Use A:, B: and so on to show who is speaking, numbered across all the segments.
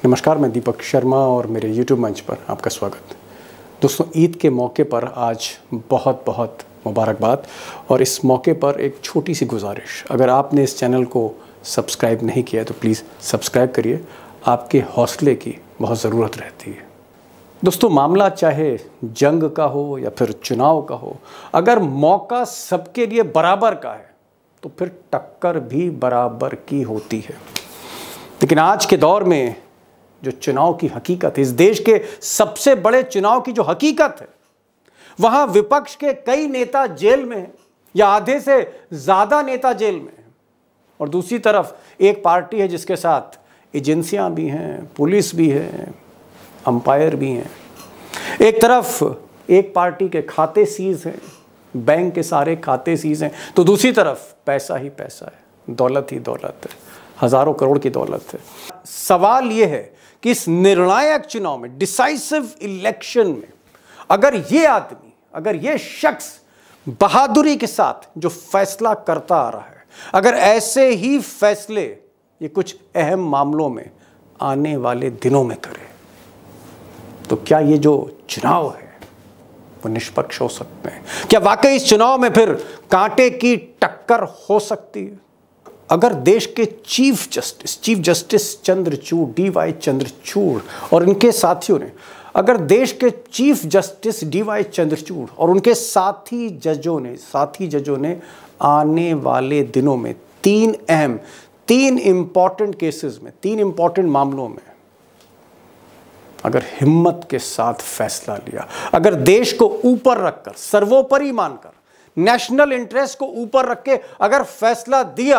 A: नमस्कार, मैं दीपक शर्मा और मेरे YouTube मंच पर आपका स्वागत। दोस्तों, ईद के मौके पर आज बहुत बहुत मुबारकबाद। और इस मौके पर एक छोटी सी गुजारिश, अगर आपने इस चैनल को सब्सक्राइब नहीं किया तो प्लीज़ सब्सक्राइब करिए। आपके हौसले की बहुत ज़रूरत रहती है। दोस्तों, मामला चाहे जंग का हो या फिर चुनाव का हो, अगर मौका सबके लिए बराबर का है तो फिर टक्कर भी बराबर की होती है। लेकिन आज के दौर में जो चुनाव की हकीकत है, इस देश के सबसे बड़े चुनाव की जो हकीकत है, वहां विपक्ष के कई नेता जेल में हैं या आधे से ज्यादा नेता जेल में हैं, और दूसरी तरफ एक पार्टी है जिसके साथ एजेंसियां भी हैं, पुलिस भी है, अंपायर भी हैं। एक तरफ एक पार्टी के खाते सीज हैं, बैंक के सारे खाते सीज हैं, तो दूसरी तरफ पैसा ही पैसा है, दौलत ही दौलत है, हजारों करोड़ की दौलत है। सवाल यह है कि इस निर्णायक चुनाव में, डिसाइसिव इलेक्शन में, अगर ये आदमी, अगर ये शख्स बहादुरी के साथ जो फैसला करता आ रहा है, अगर ऐसे ही फैसले ये कुछ अहम मामलों में आने वाले दिनों में करे, तो क्या ये जो चुनाव है वो निष्पक्ष हो सकते हैं? क्या वाकई इस चुनाव में फिर कांटे की टक्कर हो सकती है? अगर देश के chief justice Chandrachud, DY Chandrachud और इनके साथियों ने, अगर देश के चीफ जस्टिस DY चंद्रचूड़ और उनके साथी जजों ने आने वाले दिनों में तीन इंपॉर्टेंट केसेस में, 3 इंपॉर्टेंट मामलों में अगर हिम्मत के साथ फैसला लिया, अगर देश को ऊपर रखकर, सर्वोपरि मानकर, नेशनल इंटरेस्ट को ऊपर रख के अगर फैसला दिया,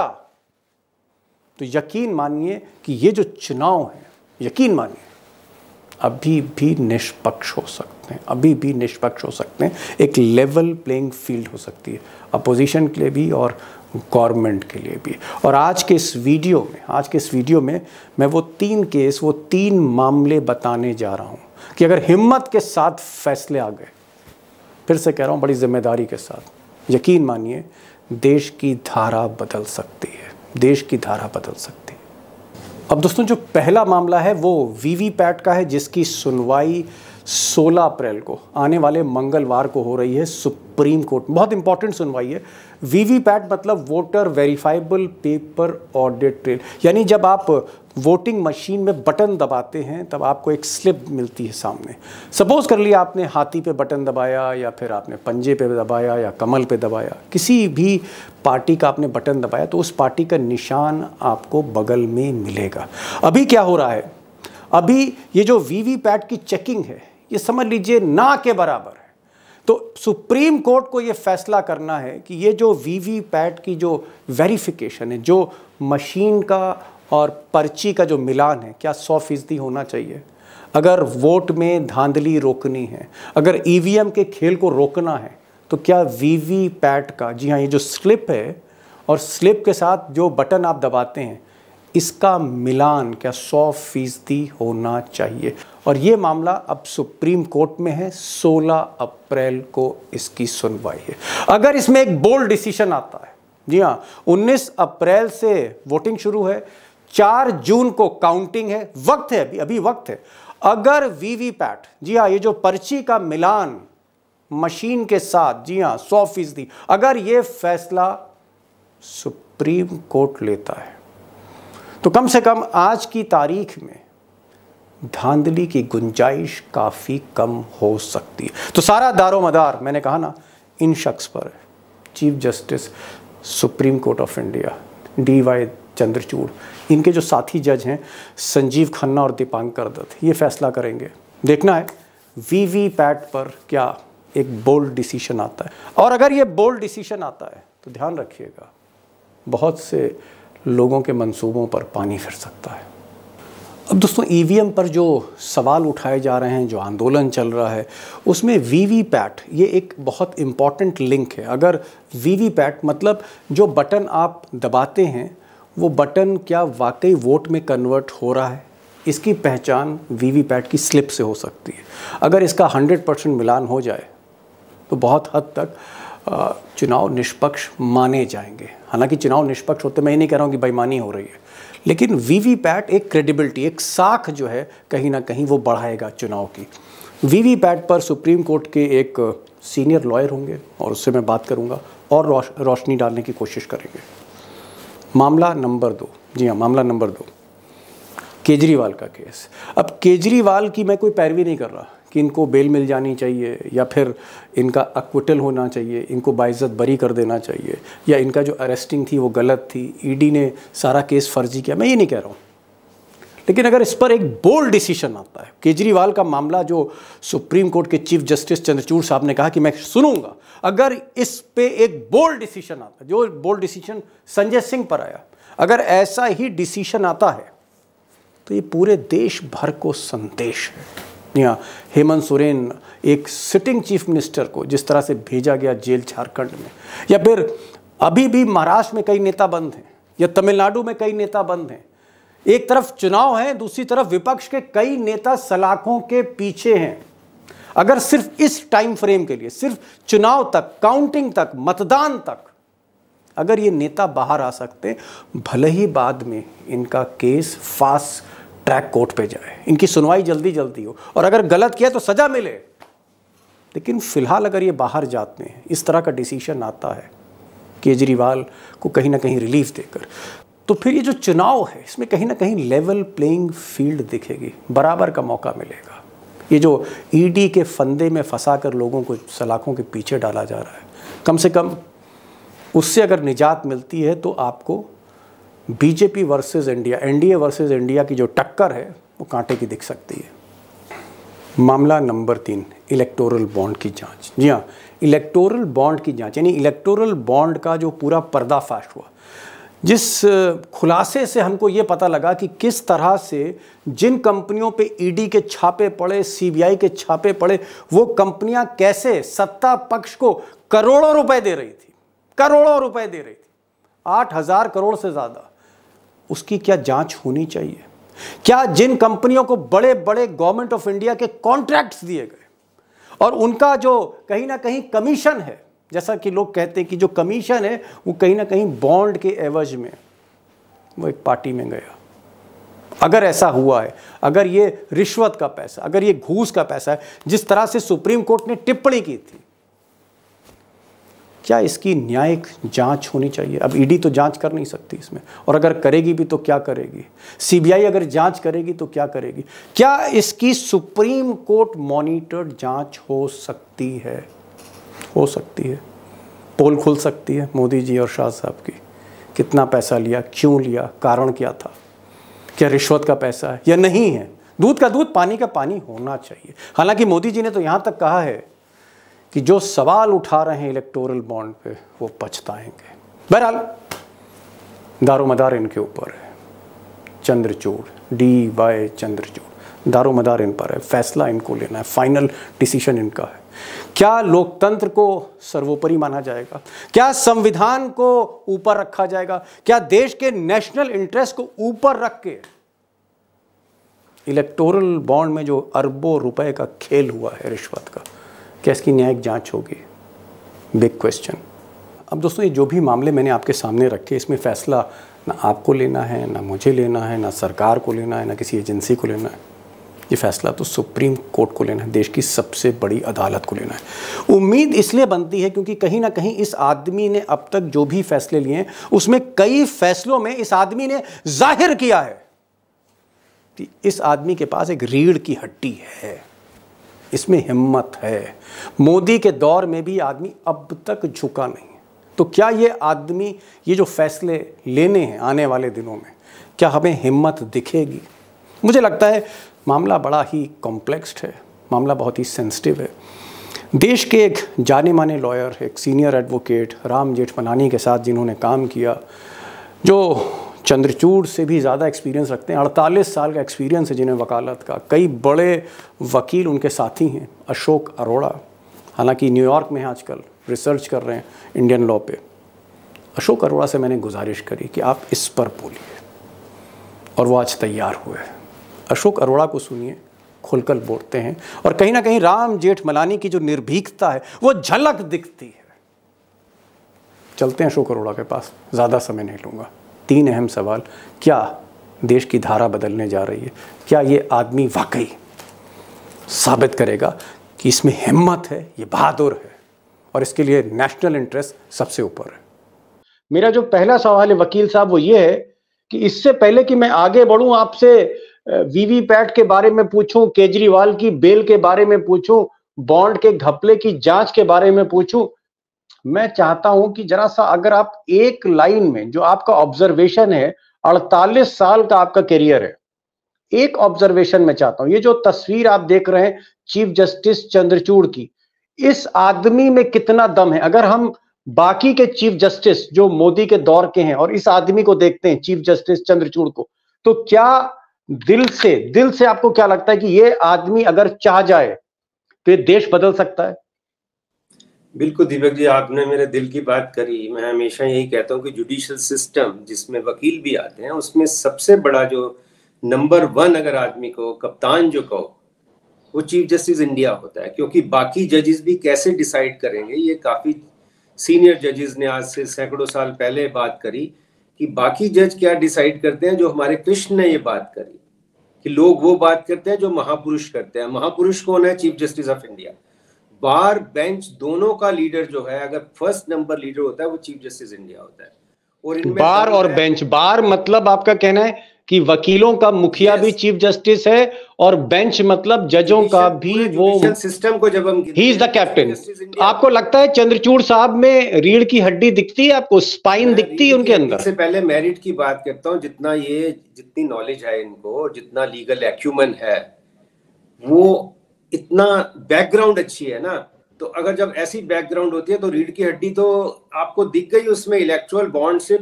A: तो यकीन मानिए कि ये जो चुनाव है, यकीन मानिए अभी भी निष्पक्ष हो सकते हैं, अभी भी निष्पक्ष हो सकते हैं। एक लेवल प्लेइंग फील्ड हो सकती है, अपोजिशन के लिए भी और गवर्नमेंट के लिए भी। और आज के इस वीडियो में मैं वो 3 मामले बताने जा रहा हूँ कि अगर हिम्मत के साथ फैसले आ गए, फिर से कह रहा हूँ बड़ी जिम्मेदारी के साथ, यकीन मानिए देश की धारा बदल सकती है, देश की धारा बदल सकती है। अब दोस्तों, जो पहला मामला है वो वीवीपैट का है, जिसकी सुनवाई 16 अप्रैल को, आने वाले मंगलवार को हो रही है सुप्रीम कोर्ट। बहुत इंपॉर्टेंट सुनवाई है। वीवीपैट मतलब voter verifiable paper audit trail, यानी जब आप वोटिंग मशीन में बटन दबाते हैं तब आपको एक स्लिप मिलती है सामने। सपोज कर लिया आपने हाथी पे बटन दबाया, या फिर आपने पंजे पे दबाया, या कमल पे दबाया, किसी भी पार्टी का आपने बटन दबाया, तो उस पार्टी का निशान आपको बगल में मिलेगा। अभी क्या हो रहा है, अभी ये जो वीवीपैट की चेकिंग है, ये समझ लीजिए ना के बराबर है। तो सुप्रीम कोर्ट को ये फैसला करना है कि ये जो वीवीपैट की जो वेरिफिकेशन है, जो मशीन का और पर्ची का जो मिलान है, क्या 100% होना चाहिए? अगर वोट में धांधली रोकनी है, अगर EVM के खेल को रोकना है, तो क्या वीवीपैट का, जी हाँ, ये जो स्लिप है और स्लिप के साथ जो बटन आप दबाते हैं, इसका मिलान क्या 100% होना चाहिए? और ये मामला अब सुप्रीम कोर्ट में है। 16 अप्रैल को इसकी सुनवाई है। अगर इसमें एक बोल्ड डिसीजन आता है, जी हाँ, 19 अप्रैल से वोटिंग शुरू है, 4 जून को काउंटिंग है, वक्त है, अभी वक्त है। अगर वीवीपैट, जी हाँ, ये जो पर्ची का मिलान मशीन के साथ, जी हाँ, 100%, अगर ये फैसला सुप्रीम कोर्ट लेता है, तो कम से कम आज की तारीख में धांधली की गुंजाइश काफ़ी कम हो सकती है। तो सारा दारोमदार, मैंने कहा ना, इन शख्स पर है। Chief justice supreme court of India DY Chandrachud, इनके जो साथी जज हैं संजीव खन्ना और दीपांकर दत्त, ये फैसला करेंगे। देखना है वीवीपैट पर क्या एक बोल्ड डिसीजन आता है। और अगर ये बोल्ड डिसीजन आता है तो ध्यान रखिएगा, बहुत से लोगों के मंसूबों पर पानी फिर सकता है। अब दोस्तों, EVM पर जो सवाल उठाए जा रहे हैं, जो आंदोलन चल रहा है, उसमें वीवीपैट ये एक बहुत इम्पॉर्टेंट लिंक है। अगर वीवीपैट मतलब जो बटन आप दबाते हैं, वो बटन क्या वाकई वोट में कन्वर्ट हो रहा है, इसकी पहचान वीवीपैट की स्लिप से हो सकती है। अगर इसका 100% मिलान हो जाए तो बहुत हद तक चुनाव निष्पक्ष माने जाएंगे। हालांकि चुनाव निष्पक्ष होते, मैं ये नहीं कह रहा हूँ कि बेईमानी हो रही है, लेकिन वीवीपैट एक क्रेडिबिलिटी, एक साख जो है कहीं ना कहीं वो बढ़ाएगा चुनाव की। वीवीपैट पर सुप्रीम कोर्ट के एक सीनियर लॉयर होंगे और उससे मैं बात करूँगा और रोशनी डालने की कोशिश करेंगे। मामला नंबर 2, जी हाँ, मामला नंबर 2, केजरीवाल का केस। अब केजरीवाल की मैं कोई पैरवी नहीं कर रहा कि इनको बेल मिल जानी चाहिए या फिर इनका अक्विटल होना चाहिए, इनको बाइज्जत बरी कर देना चाहिए, या इनका जो अरेस्टिंग थी वो गलत थी, ईडी ने सारा केस फर्जी किया, मैं ये नहीं कह रहा हूँ। लेकिन अगर इस पर एक बोल्ड डिसीजन आता है, केजरीवाल का मामला जो सुप्रीम कोर्ट के चीफ जस्टिस चंद्रचूड़ साहब ने कहा कि मैं सुनूंगा, अगर इस पे एक बोल्ड डिसीजन आता है, जो बोल्ड डिसीजन संजय सिंह पर आया, अगर ऐसा ही डिसीजन आता है तो ये पूरे देश भर को संदेश है। यहाँ हेमंत सोरेन, एक सिटिंग चीफ मिनिस्टर को जिस तरह से भेजा गया जेल झारखंड में, या फिर अभी भी महाराष्ट्र में कई नेता बंद हैं, या तमिलनाडु में कई नेता बंद हैं। एक तरफ चुनाव है, दूसरी तरफ विपक्ष के कई नेता सलाखों के पीछे हैं। अगर सिर्फ इस टाइम फ्रेम के लिए, सिर्फ चुनाव तक, काउंटिंग तक, मतदान तक अगर ये नेता बाहर आ सकते, भले ही बाद में इनका केस फास्ट ट्रैक कोर्ट पे जाए, इनकी सुनवाई जल्दी जल्दी हो, और अगर गलत किया तो सजा मिले, लेकिन फिलहाल अगर ये बाहर जाते हैं, इस तरह का डिसीजन आता है केजरीवाल को कहीं ना कहीं रिलीफ देकर, तो फिर ये जो चुनाव है इसमें कहीं ना कहीं लेवल प्लेइंग फील्ड दिखेगी, बराबर का मौका मिलेगा। ये जो ईडी के फंदे में फंसाकर लोगों को सलाखों के पीछे डाला जा रहा है, कम से कम उससे अगर निजात मिलती है तो आपको BJP versus India, NDA versus India की जो टक्कर है वो कांटे की दिख सकती है। मामला नंबर 3, इलेक्टोरल बॉन्ड की जांच। जी हाँ, इलेक्टोरल बॉन्ड की जांच, यानी इलेक्टोरल बॉन्ड का जो पूरा पर्दाफाश हुआ, जिस खुलासे से हमको ये पता लगा कि किस तरह से जिन कंपनियों पे ईडी के छापे पड़े, सीबीआई के छापे पड़े, वो कंपनियां कैसे सत्ता पक्ष को करोड़ों रुपए दे रही थी, करोड़ों रुपए दे रही थी, 8,000 करोड़ से ज़्यादा। उसकी क्या जांच होनी चाहिए? क्या जिन कंपनियों को बड़े बड़े गवर्नमेंट ऑफ इंडिया के कॉन्ट्रैक्ट्स दिए गए और उनका जो कहीं ना कहीं कमीशन है, जैसा कि लोग कहते हैं कि जो कमीशन है वो कहीं ना कहीं बॉन्ड के एवज में वो एक पार्टी में गया, अगर ऐसा हुआ है, अगर ये रिश्वत का पैसा, अगर ये घूस का पैसा है, जिस तरह से सुप्रीम कोर्ट ने टिप्पणी की थी, क्या इसकी न्यायिक जांच होनी चाहिए? अब ईडी तो जांच कर नहीं सकती इसमें, और अगर करेगी भी तो क्या करेगी? सीबीआई अगर जांच करेगी तो क्या करेगी? क्या इसकी सुप्रीम कोर्ट मॉनिटर्ड जांच हो सकती है? हो सकती है। पोल खुल सकती है मोदी जी और शाह साहब की, कितना पैसा लिया, क्यों लिया, कारण क्या था, क्या रिश्वत का पैसा है या नहीं है? दूध का दूध, पानी का पानी होना चाहिए। हालांकि मोदी जी ने तो यहाँ तक कहा है कि जो सवाल उठा रहे हैं इलेक्टोरल बॉन्ड पे वो पछताएंगे। बहरहाल दारोमदार इनके ऊपर है, चंद्रचूड़, DY चंद्रचूड़, दारोमदार इन पर है, फैसला इनको लेना है, फाइनल डिसीजन इनका है। क्या लोकतंत्र को सर्वोपरि माना जाएगा? क्या संविधान को ऊपर रखा जाएगा? क्या देश के नेशनल इंटरेस्ट को ऊपर रख के इलेक्टोरल बॉन्ड में जो अरबों रुपए का खेल हुआ है रिश्वत का, क्या इसकी न्यायिक जांच होगी? Big question. अब दोस्तों, ये जो भी मामले मैंने आपके सामने रखे, इसमें फैसला ना आपको लेना है, ना मुझे लेना है, ना सरकार को लेना है, ना किसी एजेंसी को लेना है। ये फैसला तो सुप्रीम कोर्ट को लेना है, देश की सबसे बड़ी अदालत को लेना है। उम्मीद इसलिए बनती है क्योंकि कहीं ना कहीं इस आदमी ने अब तक जो भी फैसले लिए हैं उसमें कई फैसलों में इस आदमी ने जाहिर किया है कि इस आदमी के पास एक रीढ़ की हड्डी है, इसमें हिम्मत है। मोदी के दौर में भी आदमी अब तक झुका नहीं। तो क्या ये आदमी, ये जो फैसले लेने हैं आने वाले दिनों में, क्या हमें हिम्मत दिखेगी? मुझे लगता है मामला बड़ा ही कॉम्प्लेक्स्ड है, मामला बहुत ही सेंसिटिव है। देश के एक जाने माने लॉयर, एक सीनियर एडवोकेट राम जेठमलानी के साथ जिन्होंने काम किया, जो चंद्रचूड़ से भी ज़्यादा एक्सपीरियंस रखते हैं, 48 साल का एक्सपीरियंस है जिन्हें वकालत का, कई बड़े वकील उनके साथी हैं, अशोक अरोड़ा, हालांकि न्यूयॉर्क में आजकल रिसर्च कर रहे हैं इंडियन लॉ पे। अशोक अरोड़ा से मैंने गुजारिश करी कि आप इस पर बोलिए, और वो आज तैयार हुए। अशोक अरोड़ा को सुनिए, खुलकर बोलते हैं, और कहीं ना कहीं राम जेठमलानी की जो निर्भीकता है वो झलक दिखती है। चलते हैं अशोक अरोड़ा के पास, ज़्यादा समय नहीं लूँगा। 3 अहम सवाल। क्या देश की धारा बदलने जा रही है? क्या ये आदमी वाकई साबित करेगा कि इसमें हिम्मत है, ये बहादुर है और इसके लिए नेशनल इंटरेस्ट सबसे ऊपर है? मेरा जो पहला सवाल है वकील साहब वो ये है कि इससे पहले कि मैं आगे बढ़ूं, आपसे वीवीपैट के बारे में पूछूं, केजरीवाल की बेल के बारे में पूछूं, बॉन्ड के घपले की जांच के बारे में पूछूं, मैं चाहता हूं कि जरा सा अगर आप एक लाइन में, जो आपका ऑब्जर्वेशन है, 48 साल का आपका करियर है, एक ऑब्जर्वेशन में चाहता हूं। ये जो तस्वीर आप देख रहे हैं चीफ जस्टिस चंद्रचूड़ की, इस आदमी में कितना दम है? अगर हम बाकी के चीफ जस्टिस जो मोदी के दौर के हैं और इस आदमी को देखते हैं, चीफ जस्टिस चंद्रचूड़ को, तो क्या दिल से आपको क्या लगता है कि ये आदमी अगर चाह जाए तो ये देश बदल सकता है?
B: बिल्कुल दीपक जी, आपने मेरे दिल की बात करी। मैं हमेशा यही कहता हूँ कि जुडिशियल सिस्टम जिसमें वकील भी आते हैं, उसमें सबसे बड़ा जो नंबर 1 अगर आदमी को कप्तान जो कहो, वो चीफ जस्टिस इंडिया होता है। क्योंकि बाकी जजेस भी कैसे डिसाइड करेंगे, ये काफी सीनियर जजेस ने आज से सैकड़ों साल पहले बात करी कि बाकी जज क्या डिसाइड करते हैं। जो हमारे कृष्ण ने ये बात करी कि लोग वो बात करते हैं जो महापुरुष करते हैं। महापुरुष कौन है? Chief justice of India. Bar bench दोनों का लीडर जो है, अगर फर्स्ट नंबर लीडर होता है, वो चीफ जस्टिस इंडिया होता है। और इनमें
A: बार और बेंच, बार मतलब आपका कहना है कि वकीलों का मुखिया भी चीफ जस्टिस है और बेंच मतलब जजों का भी, वो
B: सिस्टम को जब हम
A: ही इज द कैप्टन। आपको लगता है चंद्रचूड़ साहब में रीढ़ की हड्डी दिखती है आपको, स्पाइन दिखती है उनके अंदर?
B: से पहले मेरिट की बात करता हूँ। जितनी नॉलेज है इनको, जितना लीगल एक्यूमेन है, वो इतना बैकग्राउंड अच्छी है ना, तो अगर जब ऐसी बैकग्राउंड होती है तो रीढ़ की हड्डी तो आपको दिख गई उसमें। इलेक्टोरल बॉन्ड से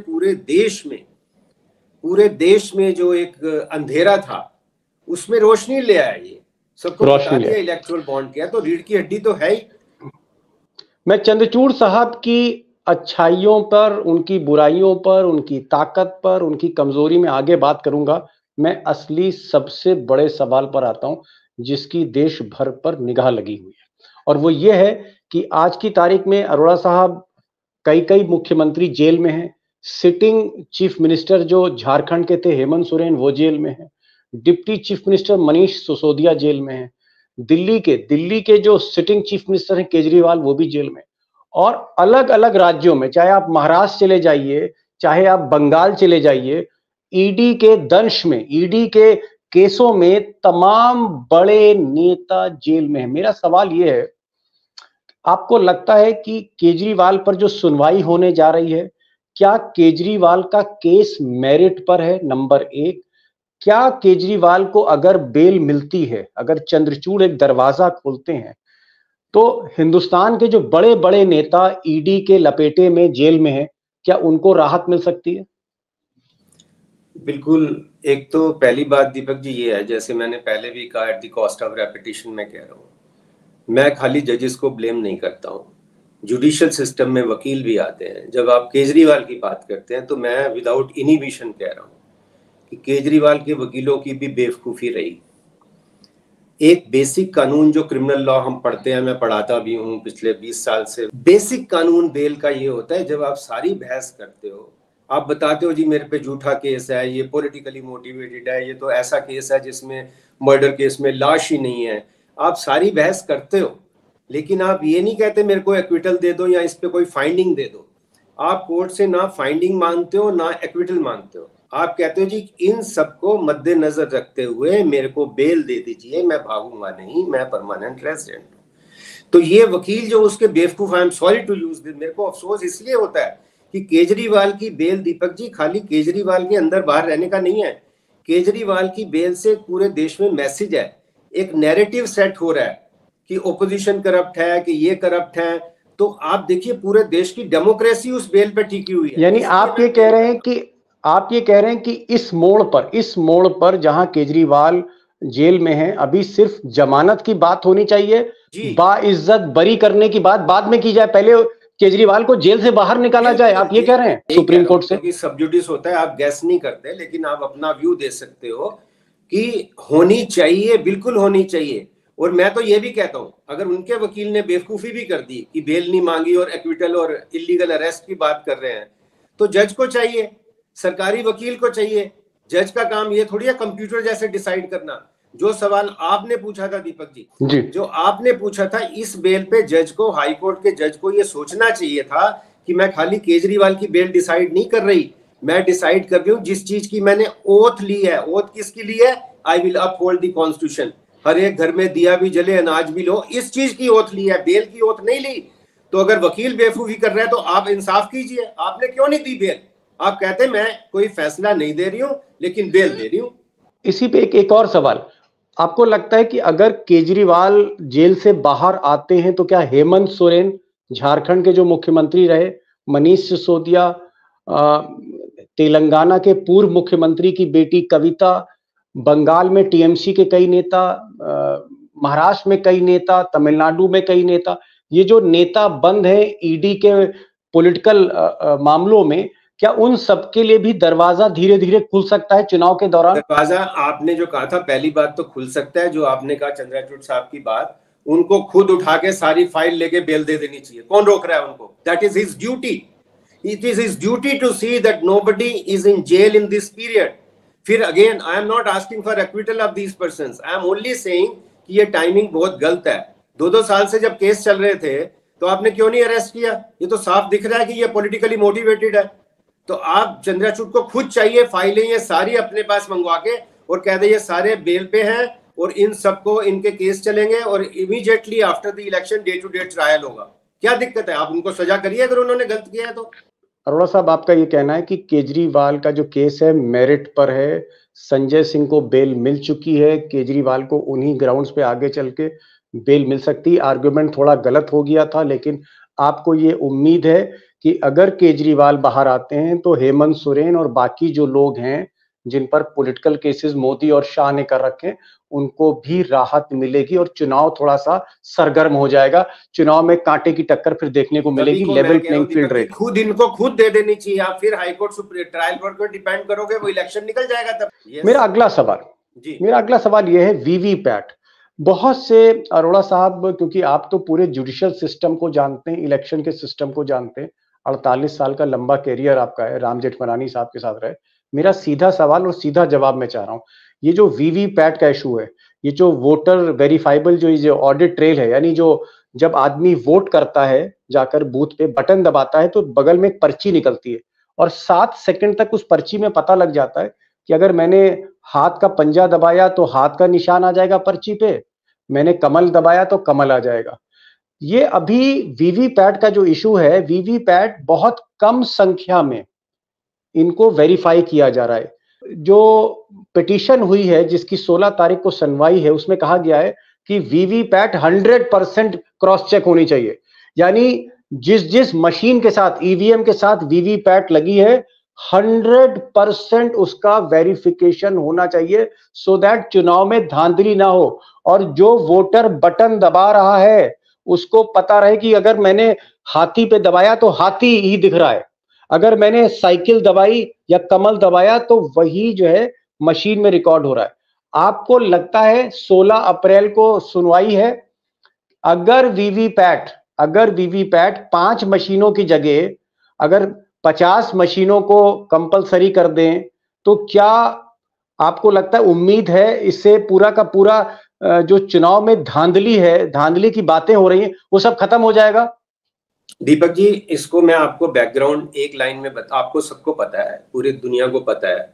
B: पूरे देश में जो एक अंधेरा था उसमें रोशनी ले आया। ये सबको बता दिया इलेक्टोरल बॉन्ड क्या है, तो रीढ़ की हड्डी तो है ही।
A: मैं चंद्रचूड़ साहब की अच्छाइयों पर, उनकी बुराइयों पर, उनकी ताकत पर, उनकी कमजोरी में आगे बात करूंगा। मैं असली सबसे बड़े सवाल पर आता हूं जिसकी देश भर पर निगाह लगी हुई है, और वो ये है कि आज की तारीख में अरोड़ा साहब, कई मुख्यमंत्री जेल में हैं। सिटिंग चीफ मिनिस्टर जो झारखंड के थे हेमंत सोरेन, वो जेल में है। Deputy chief minister Manish Sisodia jail में है। दिल्ली के जो सिटिंग चीफ मिनिस्टर हैं केजरीवाल, वो भी जेल में। और अलग अलग राज्यों में, चाहे आप महाराष्ट्र चले जाइए, चाहे आप बंगाल चले जाइए, ईडी के दंश में, ईडी के केसों में तमाम बड़े नेता जेल में है। मेरा सवाल यह है, आपको लगता है कि केजरीवाल पर जो सुनवाई होने जा रही है, क्या केजरीवाल का केस मेरिट पर है? नंबर 1, क्या केजरीवाल को अगर बेल मिलती है, अगर चंद्रचूड़ एक दरवाजा खोलते हैं, तो हिंदुस्तान के जो बड़े बड़े नेता ईडी के लपेटे में जेल में हैं, क्या उनको राहत मिल सकती है?
B: बिल्कुल। एक तो पहली बात दीपक जी ये है, जैसे मैंने पहले भी कहा, at the cost of repetition मैं कह रहा हूँ, मैं खाली जजेस को ब्लेम नहीं करता हूँ। जुडिशियल सिस्टम में वकील भी आते हैं। जब आप केजरीवाल की बात करते हैं तो मैं विदाउट इनिबिशन कह रहा हूँ कि केजरीवाल के वकीलों की भी बेवकूफ़ी रही। एक बेसिक कानून जो क्रिमिनल लॉ हम पढ़ते हैं, मैं पढ़ाता भी हूँ पिछले 20 साल से, बेसिक कानून बेल का ये होता है, जब आप सारी बहस करते हो, आप बताते हो जी मेरे पे झूठा केस है, ये पॉलिटिकली मोटिवेटेड है, ये तो ऐसा केस है जिसमें मर्डर केस में लाश ही नहीं है, आप सारी बहस करते हो, लेकिन आप ये नहीं कहते मेरे को एक्विटल दे दो या इस पे कोई फाइंडिंग दे दो। आप कोर्ट से ना फाइंडिंग मांगते हो ना एक्विटल मांगते हो। आप कहते हो जी इन सबको मद्देनजर रखते हुए मेरे को बेल दे दीजिए, मैं भागूंगा नहीं, मैं परमानेंट रेजिडेंट हूं। तो ये वकील जो उसके बेवकूफ, I am sorry to use this, मेरे को अफसोस इसलिए होता है कि केजरीवाल की बेल, दीपक जी, खाली केजरीवाल के अंदर बाहर रहने का नहीं है। केजरीवाल की बेल से पूरे देश में मैसेज है, एक नैरेटिव सेट हो रहा है कि ओपोजिशन करप्ट है, कि ये करप्ट है। तो आप देखिए पूरे देश की डेमोक्रेसी उस बेल पे टिकी हुई है।
A: यानी आप ये कह रहे हैं कि इस मोड़ पर जहां केजरीवाल जेल में है, अभी सिर्फ जमानत की बात होनी चाहिए, बाइज्जत बरी करने की बात बाद में की जाए, पहले केजरीवाल को जेल से बाहर निकाला जाए। आप ये कह रहे हैं सुप्रीम कोर्ट से?
B: क्योंकि सब जुडिस होता है, आप गैस नहीं करते, लेकिन आप अपना व्यू दे सकते हो कि होनी चाहिए, बिल्कुल होनी चाहिए। और मैं तो ये भी कहता हूं, अगर उनके वकील ने बेवकूफी भी कर दी कि बेल नहीं मांगी और एक्विटल और इलीगल अरेस्ट की बात कर रहे हैं, तो जज को चाहिए, सरकारी वकील को चाहिए। जज का काम ये थोड़ी है कंप्यूटर जैसे डिसाइड करना। जो सवाल आपने पूछा था दीपक जी, जो आपने पूछा था, इस बेल पे जज को, हाई कोर्ट के जज को ये सोचना चाहिए था कि मैं खाली केजरीवाल की बेल डिसाइड नहीं कर रही, मैं डिसाइड कर रही हूँ जिस चीज की मैंने ओथ ली है। ओथ किसकी ली है? I will uphold the constitution. हर एक घर में दिया भी जले, अनाज भी लो, इस चीज की ओथ ली है, बेल की ओथ नहीं ली। तो अगर वकील बेवकूफी कर रहा है तो आप इंसाफ कीजिए, आपने क्यों नहीं दी बेल? आप कहते मैं कोई फैसला नहीं दे रही हूँ लेकिन बेल दे रही हूँ।
A: इसी पे एक और सवाल, आपको लगता है कि अगर केजरीवाल जेल से बाहर आते हैं तो क्या हेमंत सोरेन, झारखंड के जो मुख्यमंत्री रहे, मनीष सिसोदिया, तेलंगाना के पूर्व मुख्यमंत्री की बेटी कविता, बंगाल में टीएमसी के कई नेता, महाराष्ट्र में कई नेता, तमिलनाडु में कई नेता, ये जो नेता बंद हैं ईडी के पॉलिटिकल मामलों में, क्या उन सबके लिए भी दरवाजा धीरे धीरे खुल सकता है चुनाव के दौरान?
B: दरवाजा आपने जो कहा था, पहली बात तो खुल सकता है। जो आपने कहा चंद्रचूड़ साहब की बात, उनको खुद उठा के सारी फाइल लेके बेल दे देनी चाहिए। कौन रोक रहा है उनको? That is his duty. It is his duty to see that nobody is in jail in this period. फिर again, I am not asking for acquittal of these persons, I am only saying कि ये timing बहुत गलत है। 2-2 साल से जब case चल रहे थे तो आपने क्यों नहीं अरेस्ट किया? ये तो साफ दिख रहा है कि ये पॉलिटिकली मोटिवेटेड है। तो आप चंद्रचूड़ को खुद चाहिए फाइलें ये सारी अपने पास मंगवा के और कह दे ये सारे बेल पे हैं और इन सबको, इनके केस चलेंगे और immediately after the election day to day trial होगा। क्या दिक्कत है? आप उनको सजा करिए अगर उन्होंने गलत किया है तो।
A: अरोड़ा साहब, आपका ये कहना है कि केजरीवाल का जो केस है मेरिट पर है, संजय सिंह को बेल मिल चुकी है, केजरीवाल को उन्हीं ग्राउंड्स पे आगे चल के बेल मिल सकती है। आर्गुमेंट थोड़ा गलत हो गया था, लेकिन आपको ये उम्मीद है कि अगर केजरीवाल बाहर आते हैं तो हेमंत सोरेन और बाकी जो लोग हैं जिन पर पॉलिटिकल केसेस मोदी और शाह ने कर रखे, उनको भी राहत मिलेगी और चुनाव थोड़ा सा सरगर्म हो जाएगा। चुनाव में कांटे की टक्कर फिर देखने को मिलेगी, लेवल प्लेइंग फील्ड रहेगी।
B: खुद इनको खुद दे देनी चाहिए। आप फिर हाईकोर्ट सुप्रीम ट्रायल कोर्ट पर डिपेंड करोगे, वो इलेक्शन निकल जाएगा तब।
A: मेरा अगला सवाल यह है वीवीपैट। बहुत से, अरोड़ा साहब, क्योंकि आप तो पूरे जुडिशियल सिस्टम को जानते हैं, इलेक्शन के सिस्टम को जानते हैं, 48 साल का लंबा कैरियर आपका है, राम जेठमलानी साहब के साथ रहे। मेरा सीधा सवाल और सीधा जवाब मैं चाह रहा हूं, ये जो वीवीपैट का इशू है, ये जो वोटर वेरीफाइबल जो ऑडिट ट्रेल है, यानी जो जब आदमी वोट करता है जाकर बूथ पे बटन दबाता है तो बगल में एक पर्ची निकलती है और 7 सेकंड तक उस पर्ची में पता लग जाता है कि अगर मैंने हाथ का पंजा दबाया तो हाथ का निशान आ जाएगा पर्ची पे, मैंने कमल दबाया तो कमल आ जाएगा। ये अभी वीवीपैट का जो इशू है, वीवीपैट बहुत कम संख्या में इनको वेरीफाई किया जा रहा है। जो पिटीशन हुई है जिसकी 16 तारीख को सुनवाई है, उसमें कहा गया है कि वीवीपैट 100% क्रॉस चेक होनी चाहिए, यानी जिस मशीन के साथ, ईवीएम के साथ वीवीपैट लगी है, 100% उसका वेरिफिकेशन होना चाहिए, सो दैट चुनाव में धांधली ना हो और जो वोटर बटन दबा रहा है उसको पता रहे कि अगर मैंने हाथी पे दबाया तो हाथी ही दिख रहा है, अगर मैंने साइकिल दबाई या कमल दबाया तो वही जो है मशीन में रिकॉर्ड हो रहा है। आपको लगता है 16 अप्रैल को सुनवाई है, अगर वीवीपैट 5 मशीनों की जगह अगर 50 मशीनों को कंपलसरी कर दें तो क्या आपको लगता है, उम्मीद है, इससे पूरा का पूरा जो चुनाव में धांधली की बातें हो रही हैं, वो सब खत्म हो जाएगा?
B: दीपक जी, इसको मैं आपको बैकग्राउंड एक लाइन में आपको सबको पता है, पूरी दुनिया को पता है,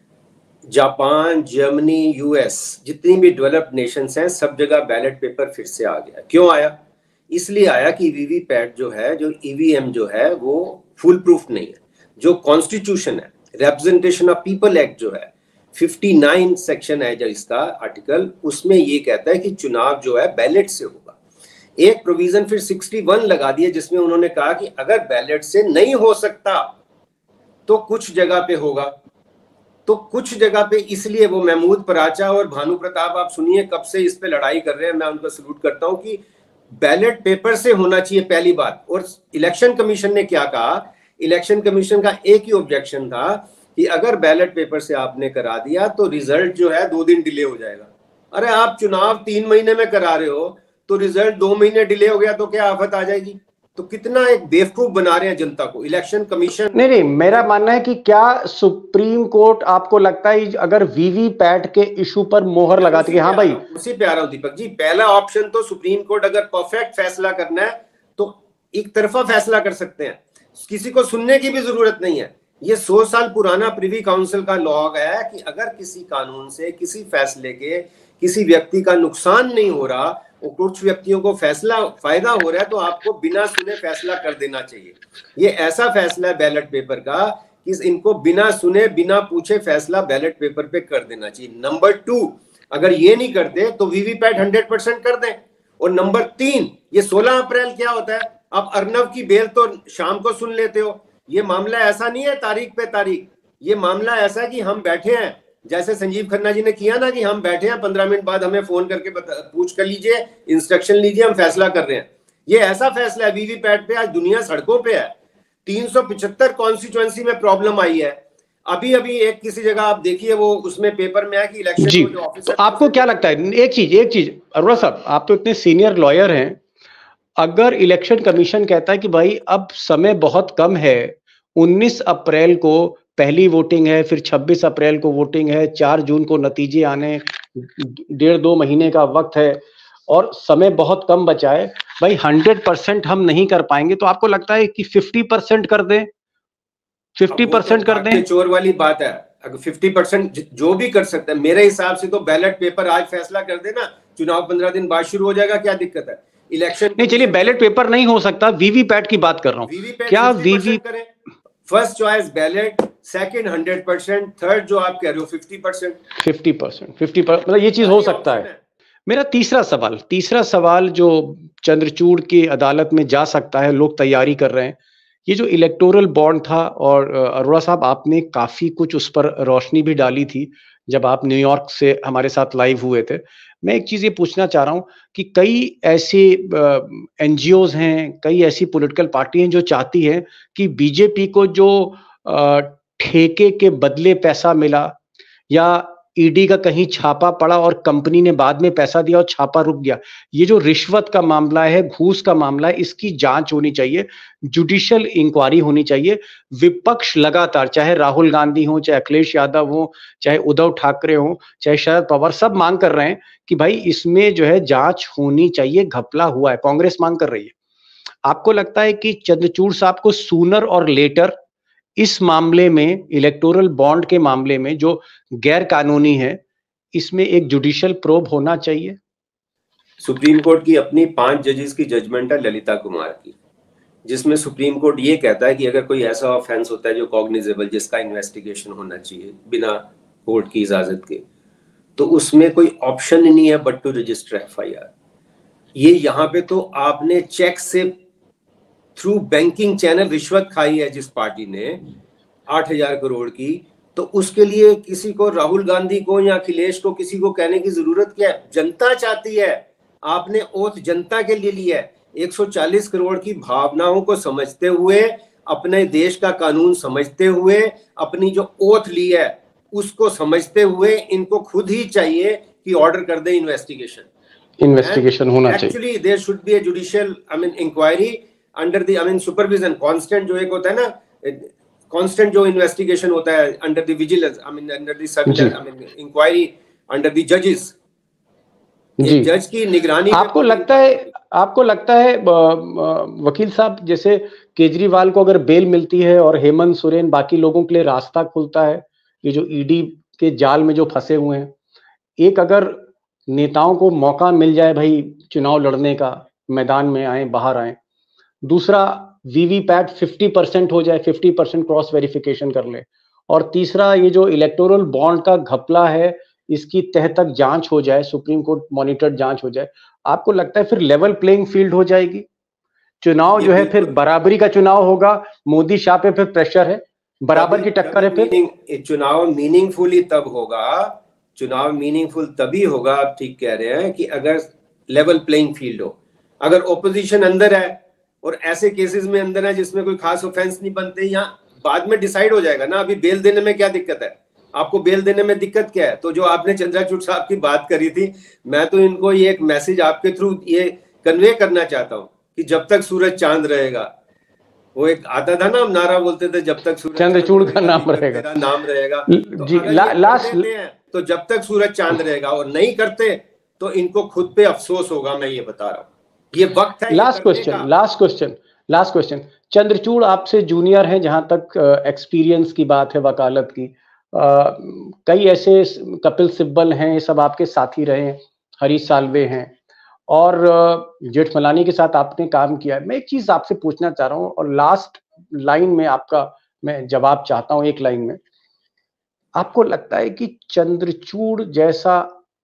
B: जापान, जर्मनी, यूएस, जितनी भी डेवलप्ड नेशंस हैं, सब जगह बैलेट पेपर फिर से आ गया। क्यों आया? इसलिए आया कि वीवीपैट जो है, जो ईवीएम जो है, वो फुल प्रूफ नहीं है। जो कॉन्स्टिट्यूशन है, रिप्रेजेंटेशन ऑफ पीपल एक्ट जो है, 59 सेक्शन है जो इसका आर्टिकल, उसमें ये कहता है कि चुनाव जो है बैलेट से होगा। एक प्रोविजन फिर 61 लगा दिया जिसमें उन्होंने कहा कि अगर बैलेट से नहीं हो सकता तो कुछ जगह पे होगा, तो कुछ जगह पे। इसलिए वो महमूद पराचा और भानु प्रताप, आप सुनिए कब से इस पे लड़ाई कर रहे हैं, मैं उनको सल्यूट करता हूं कि बैलेट पेपर से होना चाहिए, पहली बात। और इलेक्शन कमीशन ने क्या कहा? इलेक्शन कमीशन का एक ही ऑब्जेक्शन था कि अगर बैलेट पेपर से आपने करा दिया तो रिजल्ट जो है 2 दिन डिले हो जाएगा। अरे आप चुनाव 3 महीने में करा रहे हो तो रिजल्ट 2 महीने डिले हो गया तो क्या आफत आ जाएगी? तो कितना एक बेवकूफ बना रहे हैं जनता को इलेक्शन कमीशन।
A: नहीं, मेरा मानना है कि क्या सुप्रीम कोर्ट आपको लगता है अगर वीवीपैट के इशू पर मोहर लगाती है, हाँ भाई
B: उसी पे आ रहा हूं दीपक जी, पहला ऑप्शन तो सुप्रीम कोर्ट अगर परफेक्ट फैसला करना है तो एक तरफा फैसला कर सकते हैं, किसी को सुनने की भी जरूरत नहीं है। ये 100 साल पुराना प्रिवी काउंसिल का लॉ है कि अगर किसी कानून से किसी फैसले के किसी व्यक्ति का नुकसान नहीं हो रहा और कुछ व्यक्तियों को फायदा हो रहा है तो आपको बिना सुने फैसला कर देना चाहिए। ये ऐसा फैसला है बैलेट पेपर का कि इनको बिना सुने बिना पूछे फैसला बैलेट पेपर पे कर देना चाहिए। नंबर 2, अगर ये नहीं करते तो वीवीपैट 100% कर दें। और नंबर 3, ये 16 अप्रैल क्या होता है? अब अर्नब की बेल तो शाम को सुन लेते हो। ये मामला ऐसा नहीं है तारीख पे तारीख, ये मामला ऐसा है कि हम बैठे हैं, जैसे संजीव खन्ना जी ने किया ना कि हम बैठे हैं 15 मिनट बाद हमें फोन करके पूछ कर लीजिए, इंस्ट्रक्शन लीजिए, हम फैसला कर रहे हैं। ये ऐसा फैसला है वीवीपैट पे। आज दुनिया सड़कों पे है। 375 कॉन्स्टिट्यूएंसी में प्रॉब्लम आई है। अभी एक किसी जगह आप देखिए वो उसमें पेपर में है कि इलेक्शन
A: जी, तो आपको क्या लगता है? एक चीज अरोड़ा साहब, आप तो इतने सीनियर लॉयर हैं, अगर इलेक्शन कमीशन कहता है कि भाई अब समय बहुत कम है, 19 अप्रैल को पहली वोटिंग है, फिर 26 अप्रैल को वोटिंग है, 4 जून को नतीजे आने, 1.5-2 महीने का वक्त है और समय बहुत कम बचा है, भाई 100% हम नहीं कर पाएंगे, तो आपको लगता है कि 50% कर दें, 50% कर दें?
B: चोर वाली बात है। अगर 50% जो भी कर सकता है, मेरे हिसाब से तो बैलेट पेपर आज फैसला कर देना, चुनाव 15 दिन बाद शुरू हो जाएगा, क्या दिक्कत है? इलेक्शन
A: नहीं, चलिए बैलेट पेपर नहीं हो सकता, वीवीपैट की बात कर रहा हूं। क्या वीवी
B: करें? First choice ballot, second 100%, third जो आप कह रहे हो 50%,
A: 50% मतलब ये चीज हो सकता है। मेरा तीसरा सवाल जो चंद्रचूड़ की अदालत में जा सकता है, लोग तैयारी कर रहे हैं, ये जो इलेक्टोरल बॉन्ड था, और अरोड़ा साहब आपने काफी कुछ उस पर रोशनी भी डाली थी जब आप न्यूयॉर्क से हमारे साथ लाइव हुए थे। मैं एक चीज ये पूछना चाह रहा हूं कि कई ऐसे एनजीओज हैं, कई ऐसी पॉलिटिकल पार्टी हैं जो चाहती हैं कि बीजेपी को जो ठेके के बदले पैसा मिला या ईडी का कहीं छापा पड़ा और कंपनी ने बाद में पैसा दिया और छापा रुक गया, ये जो रिश्वत का मामला है, घूस का मामला है, इसकी जांच होनी चाहिए, जुडिशियल इंक्वायरी होनी चाहिए। विपक्ष लगातार, चाहे राहुल गांधी हो, चाहे अखिलेश यादव हो, चाहे उद्धव ठाकरे हो, चाहे शरद पवार, सब मांग कर रहे हैं कि भाई इसमें जो है जांच होनी चाहिए, घपला हुआ है, कांग्रेस मांग कर रही है। आपको लगता है कि चंद्रचूड़ साहब को सूनर और लेटर इस मामले में, इलेक्टोरल बॉन्ड के मामले में जो गैर कानूनी है, इसमें एक जुडिशियल प्रोब होना चाहिए?
B: सुप्रीम कोर्ट की अपनी 5 जजेस की जजमेंट है ललिता कुमार की, जिसमें सुप्रीम कोर्ट ये कहता है कि अगर कोई ऐसा ऑफेंस होता है जो कॉग्निजेबल, जिसका इन्वेस्टिगेशन होना चाहिए बिना कोर्ट की इजाजत के, तो उसमें कोई ऑप्शन नहीं है बट टू रजिस्टर एफआईआर। ये यहाँ पे तो आपने चेक से थ्रू बैंकिंग चैनल रिश्वत खाई है जिस पार्टी ने 8,000 करोड़ की, तो उसके लिए किसी को, राहुल गांधी को या अखिलेश को, किसी को कहने की जरूरत क्या है? जनता चाहती है। आपने ओथ जनता के लिए लिया है। 140 करोड़ की भावनाओं को समझते हुए, अपने देश का कानून समझते हुए, अपनी जो ओथ ली है उसको समझते हुए, इनको खुद ही चाहिए कि ऑर्डर कर दे इन्वेस्टिगेशन होना चाहिए। Actually there should be a judicial inquiry under the supervision, constant जो एक होता है ना, कांस्टेंट जो इन्वेस्टिगेशन होता है under the vigilance, under the surveillance, inquiry under the जजेस, जज की निगरानी।
A: आपको लगता है वकील साहब, जैसे केजरीवाल को अगर बेल मिलती है और हेमंत सोरेन, बाकी लोगों के लिए रास्ता खुलता है, ये जो ईडी के जाल में जो फंसे हुए हैं, एक अगर नेताओं को मौका मिल जाए भाई चुनाव लड़ने का, मैदान में आए, बाहर आए, दूसरा वीवीपैट 50% हो जाए, 50% क्रॉस वेरिफिकेशन कर ले, और तीसरा ये जो इलेक्टोरल बॉन्ड का घपला है इसकी तह तक जांच हो जाए, सुप्रीम कोर्ट मॉनिटर्ड जांच हो जाए, आपको लगता है फिर लेवल प्लेइंग फील्ड हो जाएगी? चुनाव जो है फिर बराबरी का चुनाव होगा, मोदी शाह पे फिर प्रेशर है, बराबर की टक्कर है। फिर
B: चुनाव मीनिंगफुल तब होगा, चुनाव मीनिंगफुल तभी होगा, आप ठीक कह रहे हैं, कि अगर लेवल प्लेइंग फील्ड हो। अगर ओपोजिशन अंदर है और ऐसे केसेस में अंदर है जिसमें कोई खास ऑफेंस नहीं बनते, यहाँ बाद में डिसाइड हो जाएगा ना। अभी बेल देने में क्या दिक्कत है? आपको बेल देने में दिक्कत क्या है? तो जो आपने चंद्रचूड़ साहब की बात करी थी, मैं तो इनको ये एक मैसेज आपके थ्रू ये कन्वे करना चाहता हूँ कि जब तक सूरज चांद रहेगा, वो एक आता था ना, हम नारा बोलते थे, जब तक सूरज
A: चंद्रचूड़ का नाम रहेगा,
B: तेरा नाम रहेगा। तो
A: जी,
B: लास्ट तो जब तक सूरज चांद रहेगा, और नहीं करते तो इनको खुद पे अफसोस होगा, मैं ये बता रहा हूँ। ये वक्त है।
A: लास्ट क्वेश्चन, चंद्रचूड़ आपसे जूनियर हैं जहां तक एक्सपीरियंस की बात है, वकालत की। कई ऐसे कपिल सिब्बल हैं, ये सब आपके साथी रहे हैं, हरीश साल्वे हैं, और जेठमलानी के साथ आपने काम किया है। मैं एक चीज आपसे पूछना चाह रहा हूँ, और लास्ट लाइन में आपका मैं जवाब चाहता हूँ, एक लाइन में। आपको लगता है कि चंद्रचूड़ जैसा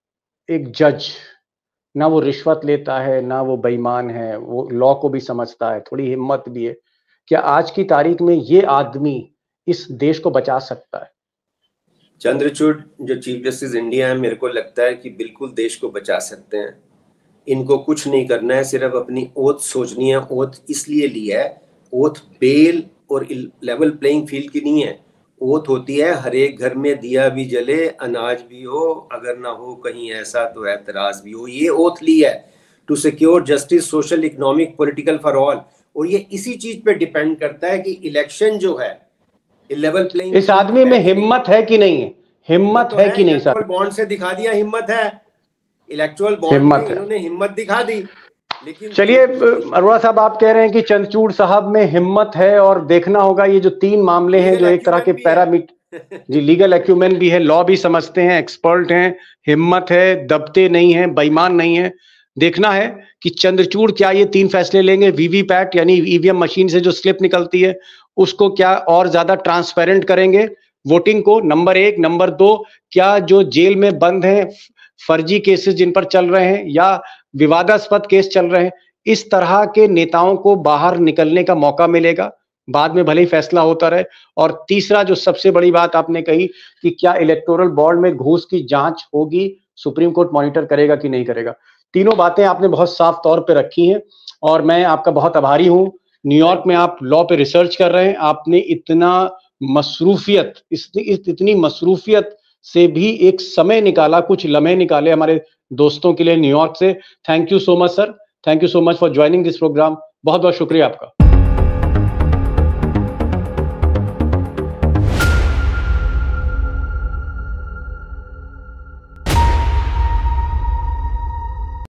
A: एक जज, ना वो रिश्वत लेता है, ना वो बेईमान है, वो लॉ को भी समझता है, थोड़ी हिम्मत भी है, क्या आज की तारीख में ये आदमी इस देश को बचा सकता है?
B: चंद्रचूड़ जो चीफ जस्टिस इंडिया है, मेरे को लगता है कि बिल्कुल देश को बचा सकते हैं। इनको कुछ नहीं करना है, सिर्फ अपनी ओथ सोचनी है। ओथ इसलिए ली है, ओथ बेल और लेवल प्लेइंग फील्ड की नहीं है। ओथ होती है हर एक घर में दिया भी जले, अनाज भी हो, अगर ना हो कहीं ऐसा तो एतराज भी हो। ये ओथ ली है to secure justice, social, economic, political for all. और ये इसी चीज पे डिपेंड करता है कि इलेक्शन जो है लेवल प्लेइंग,
A: इस आदमी में हिम्मत है कि नहीं है? हिम्मत है कि नहीं सर?
B: बॉन्ड से दिखा दिया हिम्मत है, इलेक्टोरल बॉन्ड में इन्होंने हिम्मत दिखा दी। लेकिन
A: चलिए अरोड़ा साहब, आप कह रहे हैं कि चंद्रचूड़ साहब में हिम्मत है, और देखना होगा ये जो 3 मामले हैं जो एक तरह के पैरामीटर, जी, लीगल एक्यूमेन भी है, लॉ भी समझते हैं, एक्सपर्ट हैं, हिम्मत है, दबते नहीं है, बेईमान नहीं है। देखना है कि चंद्रचूड़ क्या ये 3 फैसले लेंगे। वीवीपैट यानी ईवीएम मशीन से जो स्लिप निकलती है उसको क्या और ज्यादा ट्रांसपेरेंट करेंगे वोटिंग को, नंबर 1। नंबर 2, क्या जो जेल में बंद हैं, फर्जी केसेस जिन पर चल रहे हैं या विवादास्पद केस चल रहे हैं, इस तरह के नेताओं को बाहर निकलने का मौका मिलेगा? बाद में भले ही फैसला होता रहे। और तीसरा जो सबसे बड़ी बात आपने कही कि क्या इलेक्टोरल बॉन्ड में घूस की जांच होगी, सुप्रीम कोर्ट मॉनिटर करेगा कि नहीं करेगा? तीनों बातें आपने बहुत साफ तौर पे रखी हैं, और मैं आपका बहुत आभारी हूं। न्यूयॉर्क में आप लॉ पे रिसर्च कर रहे हैं, आपने इतना मसरूफियत, इतनी मसरूफियत से भी एक समय निकाला, कुछ लम्हे निकाले हमारे दोस्तों के लिए न्यूयॉर्क से। Thank you so much sir, thank you so much for joining this programme. बहुत बहुत शुक्रिया आपका।